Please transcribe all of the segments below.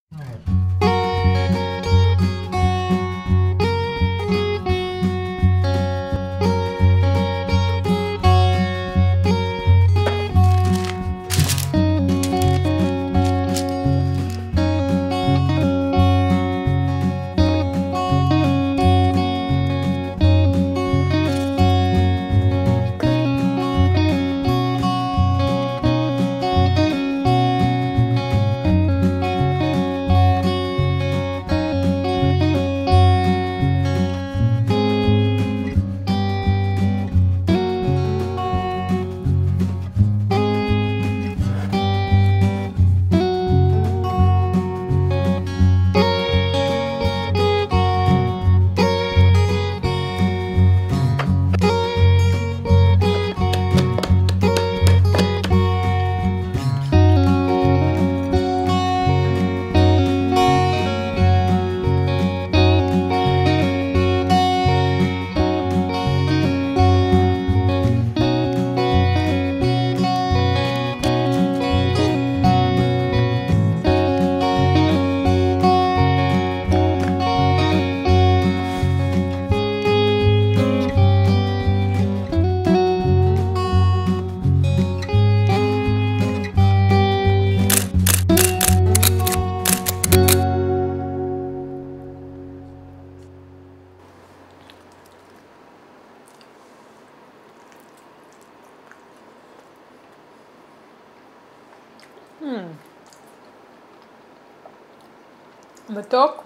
מתוק,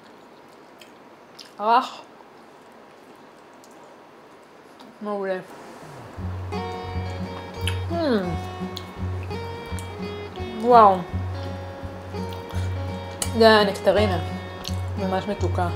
רך, מעולה. וואו, זה הנקטרינה, ממש מתוקה.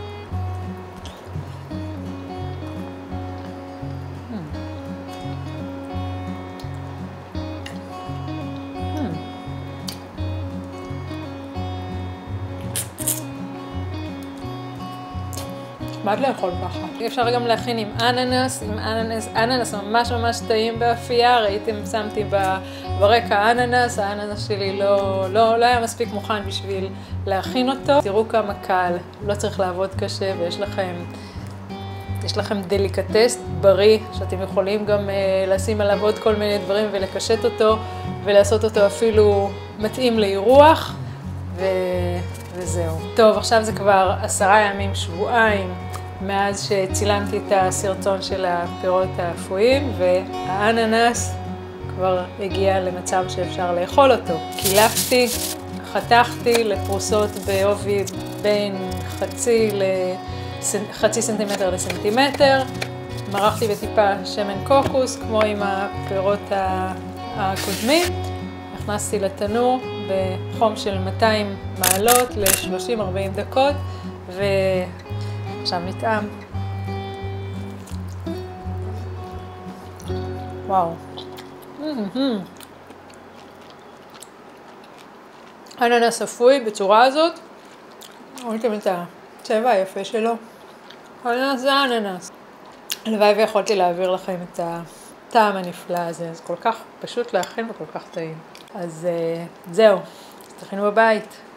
בעד לאכול ככה. אפשר גם להכין עם אננס, אננס ממש ממש טעים באפייה, ראיתם, שמתי ברקע אננס, האננס שלי לא היה מספיק מוכן בשביל להכין אותו. תראו כמה קל, לא צריך לעבוד קשה ויש לכם דליקטס בריא, שאתם יכולים גם לשים עליו עוד כל מיני דברים ולקשט אותו ולעשות אותו אפילו מתאים לאירוח, וזהו. טוב, עכשיו זה כבר 10 ימים, שבועיים, מאז שצילמתי את הסרטון של הפירות האפויים, והאננס כבר הגיע למצב שאפשר לאכול אותו. קילפתי, חתכתי לפרוסות בעובי בין חצי סנטימטר לסנטימטר, מרחתי בטיפה שמן קוקוס כמו עם הפירות הקודמים, הכנסתי לתנור בחום של 200 מעלות ל-30-40 דקות, ועכשיו נטעם. וואו. אננס אפוי בצורה הזאת, ראיתם את הצבע היפה שלו. אננס זה אננס. הלוואי ויכולתי להעביר לכם את הטעם הנפלא הזה, זה כל כך פשוט להכין וכל כך טעים. אז זהו, תכינו בבית.